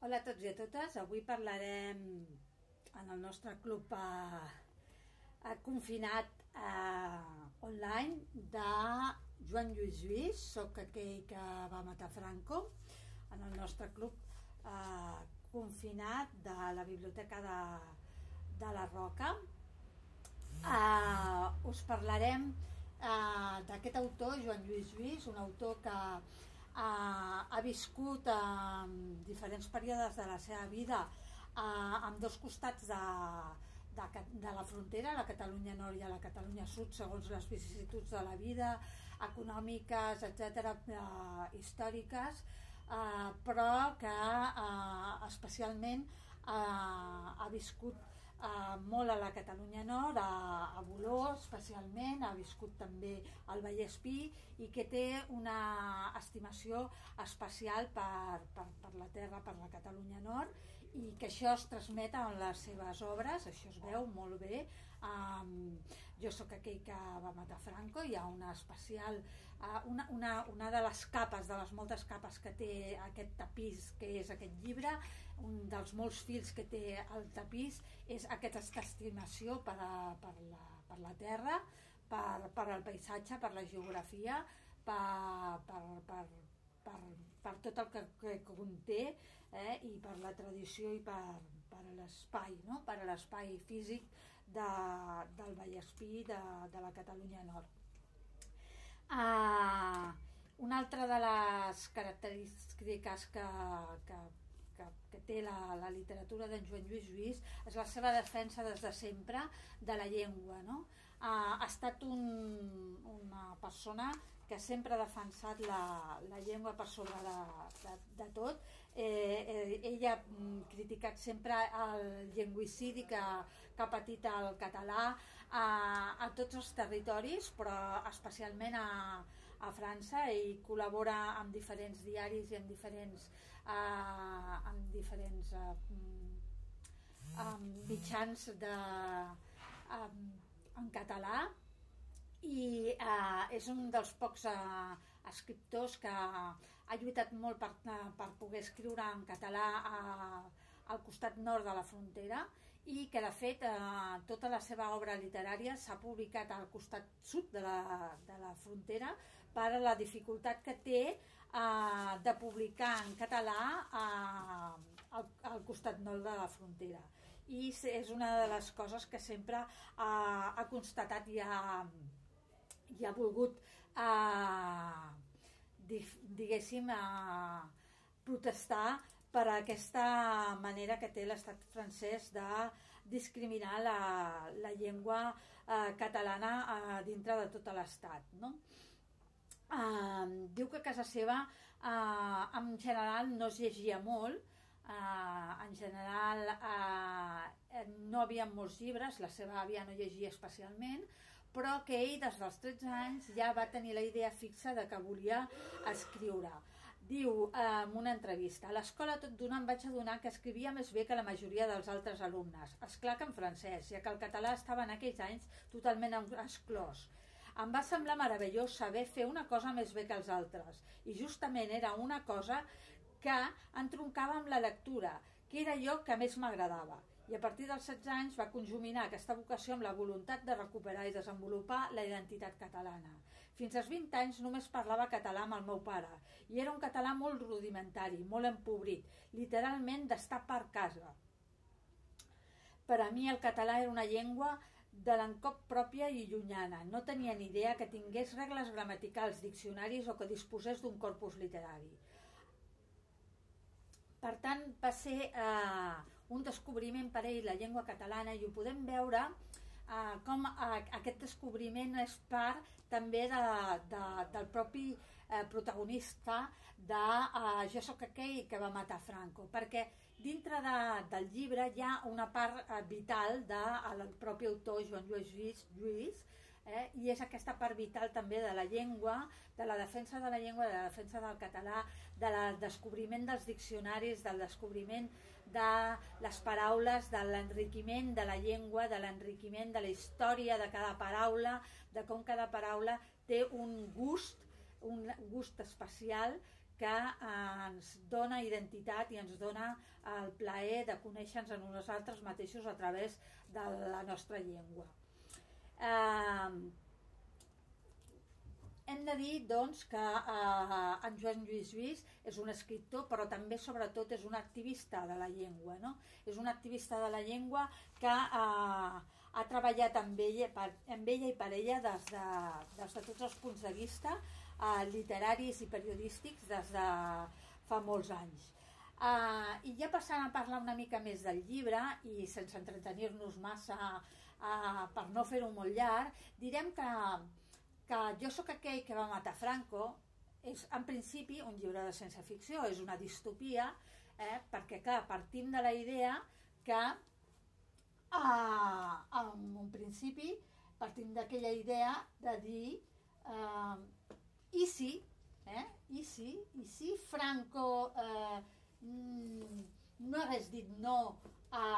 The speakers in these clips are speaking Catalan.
Hola a tots i a totes. Avui parlarem en el nostre club confinat online de Joan Lluís Lluís, soc aquell que va matar Franco, en el nostre club confinat de la Biblioteca de la Roca. Us parlarem d'aquest autor, Joan Lluís Lluís, un autor que ha viscut diferents períodes de la seva vida amb dos costats de la frontera, la Catalunya Nord i la Catalunya Sud, segons les vicissituds de la vida, econòmiques, etc., històriques, però que especialment ha viscut molt a la Catalunya Nord, a Voló especialment, ha viscut també al Vallespir i que té una estimació especial per la terra, per la Catalunya Nord, i que això es transmet en les seves obres, això es veu molt bé. Jo sóc aquell que va matar Franco, hi ha una especial, una de les capes, de les moltes capes que té aquest tapís, que és aquest llibre, un dels molts fils que té el tapís és aquesta estimació per la terra, per al paisatge, per la geografia, per tot el que conté, i per la tradició i per l'espai, no? Per a l'espai físic del Vallespir, de la Catalunya Nord. Una altra de les característiques que té la literatura d'en Joan Lluís Lluís és la seva defensa des de sempre de la llengua, no? Ha estat una persona que sempre ha defensat la llengua per sobre de tot. Ell ha criticat sempre el lingüicidi que ha patit el català a tots els territoris, però especialment a França. Ell col·labora amb diferents diaris i amb diferents mitjans en català, i és un dels pocs escriptors que ha lluitat molt per poder escriure en català al costat nord de la frontera, i que de fet tota la seva obra literària s'ha publicat al costat sud de la frontera per la dificultat que té de publicar en català al costat nord de la frontera. I és una de les coses que sempre ha constatat i ha volgut, diguéssim, protestar per aquesta manera que té l'estat francès de discriminar la llengua catalana dintre de tot l'estat, no? Diu que a casa seva en general no es llegia molt, en general no havia molts llibres, la seva àvia no llegia especialment, però que ell des dels 13 anys ja va tenir la idea fixa de que volia escriure. Diu en una entrevista: a l'escola tot d'una em vaig adonar que escrivia més bé que la majoria dels altres alumnes, esclar que en francès, ja que el català estava en aquells anys totalment exclòs. Em va semblar meravellós saber fer una cosa més bé que els altres, i justament era una cosa que entroncava amb la lectura, que era allò que més m'agradava. I a partir dels 16 anys va conjuminar aquesta vocació amb la voluntat de recuperar i desenvolupar la identitat catalana. Fins als 20 anys només parlava català amb el meu pare, i era un català molt rudimentari, molt empobrit, literalment d'estar per casa. Per a mi el català era una llengua de l'encop pròpia i llunyana. No tenia ni idea que tingués regles gramaticals, diccionaris o que disposés d'un corpus literari. Per tant, va ser un descobriment per ell la llengua catalana, i ho podem veure com aquest descobriment és part també del propi protagonista de Jo sóc aquell que va matar Franco, perquè dintre del llibre hi ha una part vital del propi autor Joan Lluís Lluís, i és aquesta part vital també de la llengua, de la defensa de la llengua, de la defensa del català, del descobriment dels diccionaris, del descobriment de les paraules, de l'enriquiment de la llengua, de l'enriquiment de la història de cada paraula, de com cada paraula té un gust especial que ens dona identitat i ens dona el plaer de conèixer-nos a nosaltres mateixos a través de la nostra llengua. Hem de dir, doncs, que en Joan Lluís Vives és un escriptor, però també, sobretot, és un activista de la llengua, no? És un activista de la llengua que ha treballat amb ella i per ella des de tots els punts de vista literaris i periodístics des de fa molts anys. I ja passant a parlar una mica més del llibre, i sense entretenir-nos massa per no fer-ho molt llarg, direm que Jo sóc aquell que va matar Franco és en principi un llibre de ciència-ficció, és una distopia, perquè clar, partim de la idea que en un principi partim d'aquella idea de dir i si Franco no hagués dit no a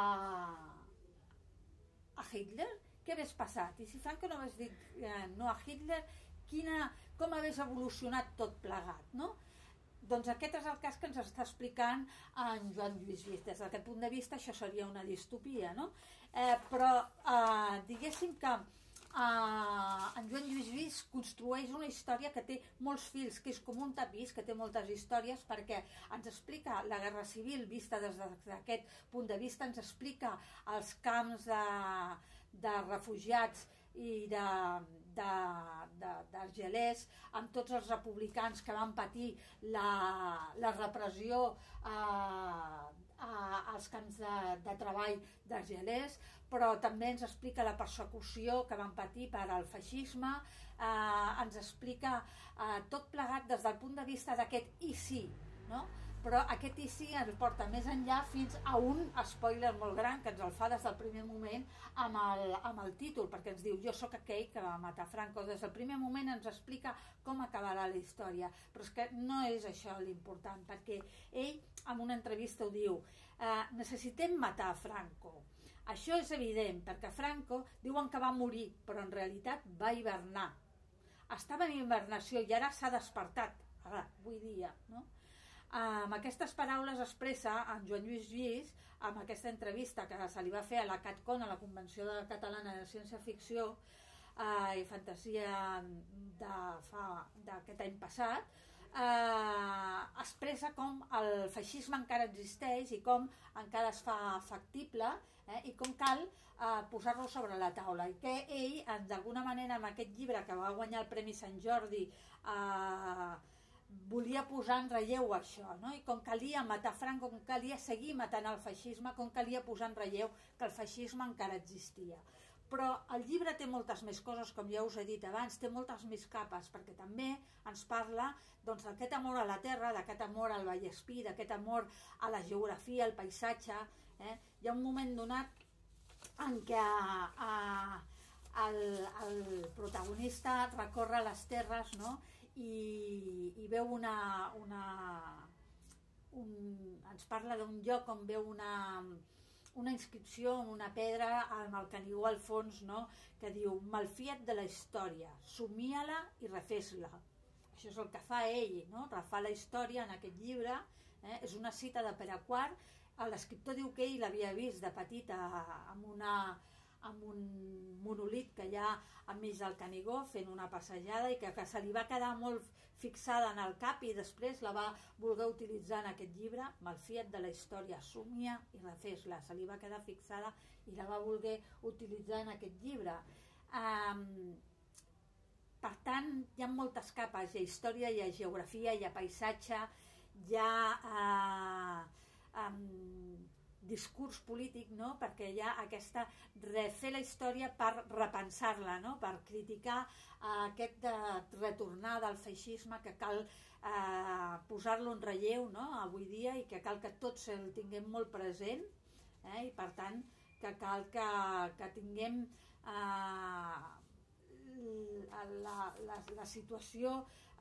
Hitler, què hagués passat? I si Franco no hagués dit no a Hitler, com hagués evolucionat tot plegat, no? Doncs aquest és el cas que ens està explicant en Joan Lluís Vives. Des d'aquest punt de vista això seria una distopia, no? Però diguéssim que en Joan Lluís Vives construeix una història que té molts fils, que és com un tapís, que té moltes històries, perquè ens explica la guerra civil vista des d'aquest punt de vista, ens explica els camps de refugiats i d'argelers, amb tots els republicans que van patir la repressió als camps de treball d'argelers, però també ens explica la persecució que van patir per al feixisme, ens explica tot plegat des del punt de vista d'aquest i sí, no? Però aquest i sí ens porta més enllà fins a un spoiler molt gran que ens el fa des del primer moment amb el títol, perquè ens diu jo sóc aquell que va matar Franco. Des del primer moment ens explica com acabarà la història, però és que no és això l'important, perquè ell en una entrevista ho diu, necessitem matar Franco. Això és evident, perquè Franco diuen que va morir, però en realitat va hivernar. Estava en hibernació i ara s'ha despertat, ara, avui dia, no? Amb aquestes paraules expressa en Joan Lluís Vives, amb aquesta entrevista que se li va fer a la CatCon, a la Convenció Catalana de Ciència-Ficció i Fantasia d'aquest any passat, expressa com el feixisme encara existeix i com encara es fa factible, i com cal posar-lo sobre la taula, i que ell, d'alguna manera, amb aquest llibre que va guanyar el Premi Sant Jordi, volia posar en relleu això, no? I com calia matar Franco, com calia seguir matant el feixisme, com calia posar en relleu que el feixisme encara existia. Però el llibre té moltes més coses, com ja us he dit abans, té moltes més capes, perquè també ens parla d'aquest amor a la terra, d'aquest amor al Vallespir, d'aquest amor a la geografia, al paisatge. Hi ha un moment donat en què el protagonista recorre les terres, no? I veu ens parla d'un lloc on veu una inscripció en una pedra amb el Canigó al fons, no? Que diu, malfia't de la història, somia-la i refés-la. Això és el que fa ell, no? Refà la història en aquest llibre, és una cita de Pere IV. L'escriptor diu que ell l'havia vist de petit amb un monolit que hi ha enmig del Canigó fent una passejada, i que se li va quedar molt fixada en el cap i després la va voler utilitzar en aquest llibre. Malfia't de la història, somia i refés-la. Se li va quedar fixada i la va voler utilitzar en aquest llibre. Per tant, hi ha moltes capes, hi ha història, hi ha geografia, hi ha paisatge, hi ha discurs polític, no? Perquè hi ha aquesta refer la història per repensar-la, no? Per criticar aquest retornar del feixisme, que cal posar-lo en relleu, no? Avui dia, i que cal que tots el tinguem molt present, i per tant que cal que tinguem la situació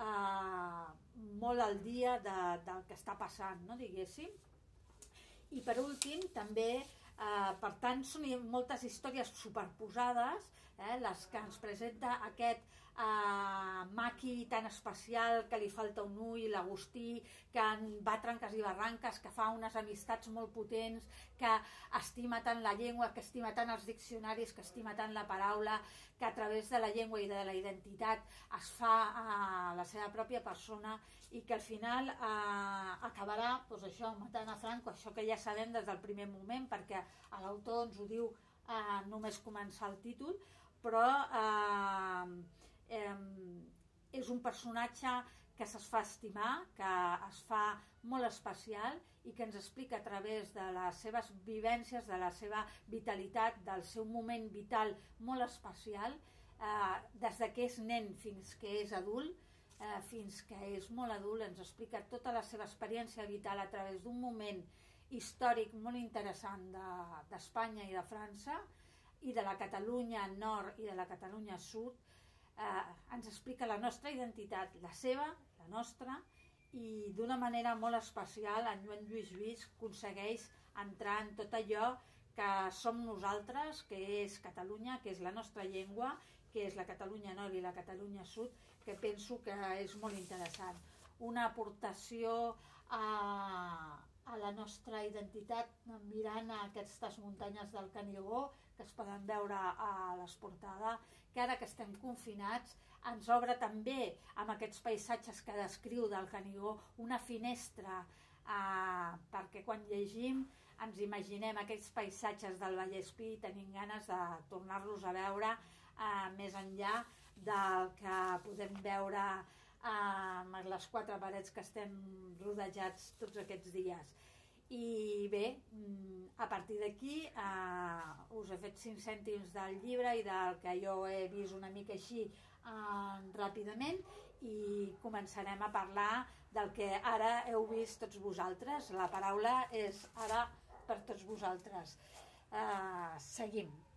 molt al dia del que està passant, no? Diguéssim. I per últim també, per tant, són moltes històries superposades les que ens presenta aquest maqui tan especial que li falta un ull, l'Agustí, que va a tranques i barranques, que fa unes amistats molt potents, que estima tant la llengua, que estima tant els diccionaris, que estima tant la paraula, que a través de la llengua i de la identitat es fa la seva pròpia persona i que al final acabarà això, matant a Franco, això que ja sabem des del primer moment, perquè l'autor ens ho diu només començar el títol, però és un personatge que es fa estimar, que es fa molt especial i que ens explica a través de les seves vivències, de la seva vitalitat, del seu moment vital molt especial, des que és nen fins que és adult, fins que és molt adult, ens explica tota la seva experiència vital a través d'un moment històric molt interessant d'Espanya i de França i de la Catalunya nord i de la Catalunya sud. Ens explica la nostra identitat, la seva, la nostra, i d'una manera molt especial en Joan Lluís Lluís aconsegueix entrar en tot allò que som nosaltres, que és Catalunya, que és la nostra llengua, que és la Catalunya nord i la Catalunya sud, que penso que és molt interessant. Una aportació a la nostra identitat mirant aquestes muntanyes del Canigó que es poden veure a l'Esportada, que ara que estem confinats ens obre també amb aquests paisatges que descriu del Canigó una finestra, perquè quan llegim ens imaginem aquests paisatges del Vallespir i tenim ganes de tornar-los a veure més enllà del que podem veure amb les 4 parets que estem rodejats tots aquests dies. I bé, a partir d'aquí us he fet 5 cèntims del llibre i del que jo he vist una mica així ràpidament, i començarem a parlar del que ara heu vist tots vosaltres. La paraula és ara per tots vosaltres. Seguim.